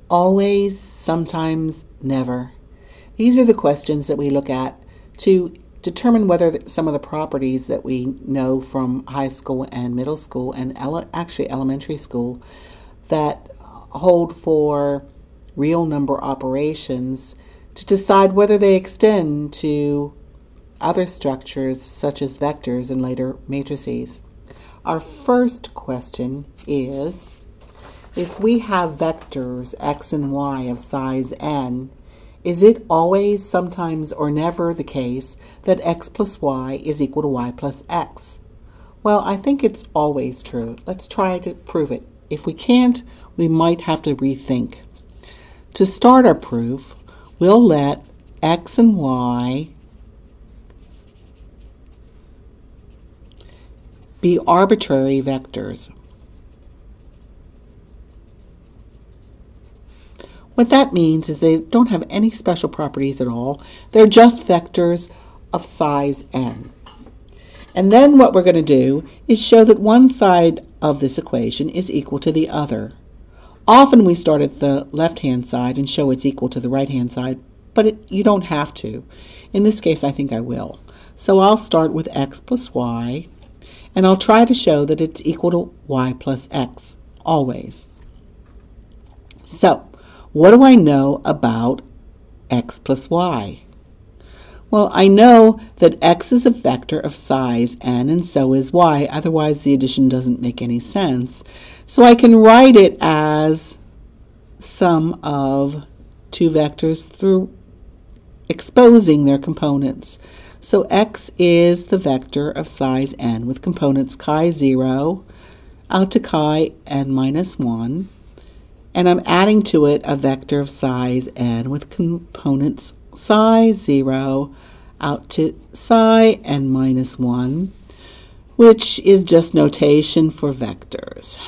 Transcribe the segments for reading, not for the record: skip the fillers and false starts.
Always, sometimes, never. These are the questions that we look at to determine whether some of the properties that we know from high school and middle school and actually elementary school that hold for real number operations to decide whether they extend to other structures such as vectors and later matrices. Our first question is, if we have vectors x and y of size n, is it always, sometimes, or never the case that x plus y is equal to y plus x? Well, I think it's always true. Let's try to prove it. If we can't, we might have to rethink. To start our proof, we'll let x and y be arbitrary vectors. What that means is they don't have any special properties at all. They're just vectors of size n. And then what we're going to do is show that one side of this equation is equal to the other. Often we start at the left-hand side and show it's equal to the right-hand side, but you don't have to. In this case, I think I will. So I'll start with x plus y, and I'll try to show that it's equal to y plus x, always. So, what do I know about x plus y? Well, I know that x is a vector of size n, and so is y. Otherwise, the addition doesn't make any sense. So I can write it as sum of two vectors through exposing their components. So x is the vector of size n with components chi 0 out to chi n minus 1. And I'm adding to it a vector of size n with components psi 0 out to psi n minus 1, which is just notation for vectors.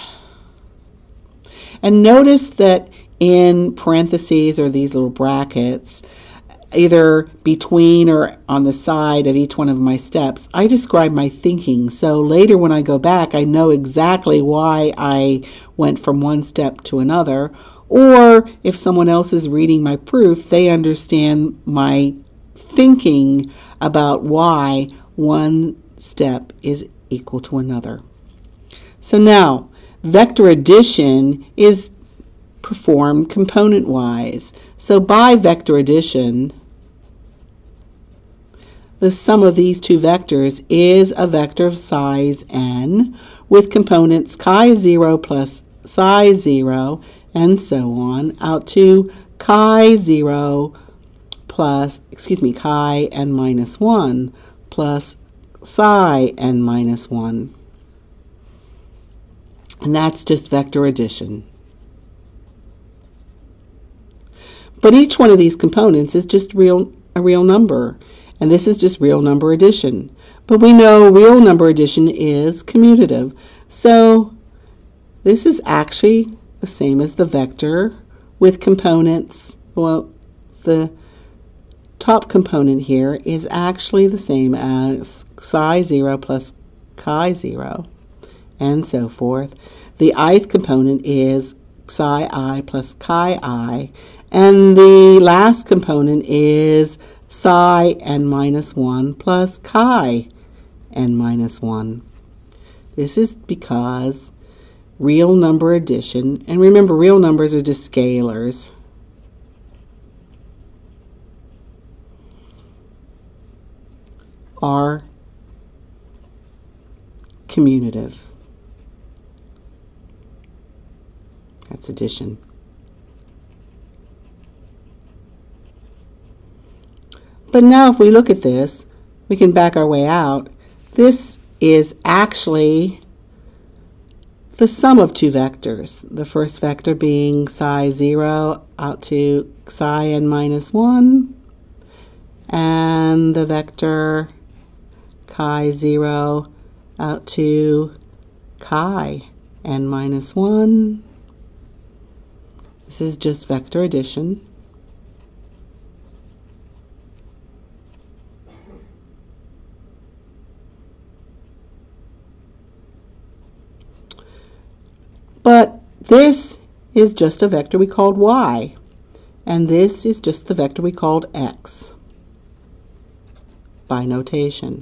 And notice that in parentheses or these little brackets, either between or on the side of each one of my steps, I describe my thinking. So later when I go back, I know exactly why I went from one step to another. Or if someone else is reading my proof, they understand my thinking about why one step is equal to another. So now, vector addition is performed component-wise. So by vector addition, the sum of these two vectors is a vector of size n with components chi 0 plus psi 0 and so on out to chi 0 plus, chi n minus 1 plus psi n minus 1. And that's just vector addition. But each one of these components is just a real number. And this is just real number addition. But we know real number addition is commutative. So this is actually the same as the vector with components. Well, the top component here is actually the same as psi 0 plus chi 0 and so forth. The ith component is psi I plus chi I. And the last component is psi n minus 1 plus chi n minus 1. This is because real number addition, and remember real numbers are just scalars, are commutative. That's addition. But now if we look at this, we can back our way out. This is actually the sum of two vectors. The first vector being psi 0 out to psi n minus 1, and the vector chi 0 out to chi n minus 1. This is just vector addition. But this is just a vector we called y, and this is just the vector we called x by notation.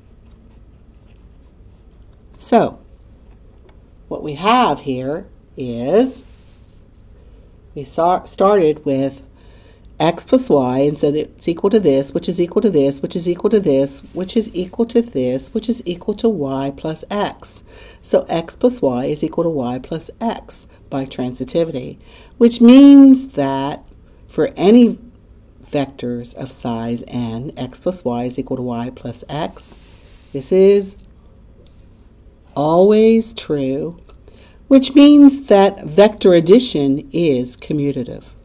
So, what we have here is we started with x plus y and said it's equal to this, which is equal to this, which is equal to this, which is equal to this, which is equal to y plus x. So x plus y is equal to y plus x by transitivity, which means that for any vectors of size n, x plus y is equal to y plus x. This is always true, which means that vector addition is commutative.